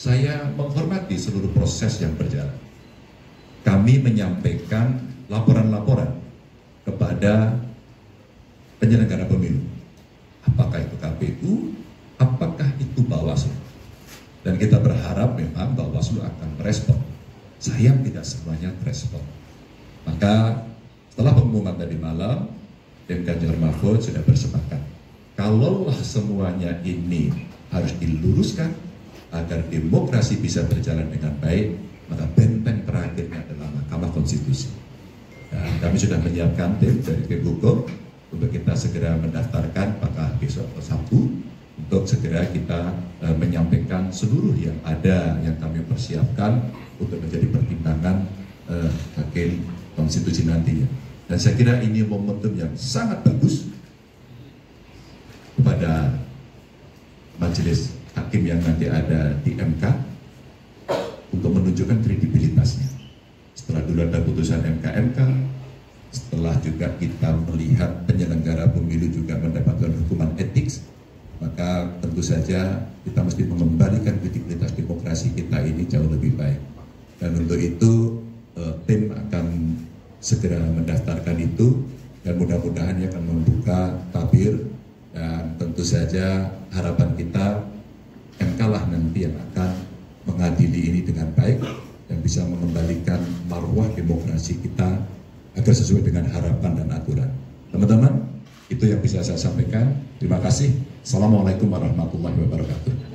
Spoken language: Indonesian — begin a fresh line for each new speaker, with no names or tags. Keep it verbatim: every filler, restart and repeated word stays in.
saya menghormati seluruh proses yang berjalan. Kami menyampaikan laporan-laporan kepada penyelenggara pemilu. Apakah itu K P U, apakah itu Bawaslu. Dan kita berharap memang Bawaslu akan merespon. Sayang tidak semuanya merespon. Maka setelah pengumuman tadi malam, tim Ganjar Mahfud sudah bersepakat. Kalaulah semuanya ini harus diluruskan agar demokrasi bisa berjalan dengan baik, maka benteng terakhirnya adalah Mahkamah Konstitusi. Dan kami sudah menyiapkan tim dari tim hukum untuk kita segera mendaftarkan apakah besok atau Sabtu untuk segera kita e, menyampaikan seluruh yang ada yang kami persiapkan untuk menjadi pertimbangan e, hakim konstitusi nantinya. Dan saya kira ini momentum yang sangat bagus kepada majelis hakim yang nanti ada di M K untuk menunjukkan kredibilitasnya. Setelah dulu ada putusan M K M K, setelah juga kita melihat penyelenggara pemilu juga mendapatkan hukuman etik, maka tentu saja kita mesti mengembalikan kredibilitas demokrasi kita ini jauh lebih baik. Dan untuk itu eh, tim akan segera mendaftarkan itu dan mudah-mudahan ia akan membuka tabir, dan tentu saja harapan kita M K lah nanti yang akan mengadili ini dengan baik dan bisa mengembalikan marwah demokrasi kita agar sesuai dengan harapan dan aturan. Teman-teman, itu yang bisa saya sampaikan. Terima kasih. Assalamualaikum warahmatullahi wabarakatuh.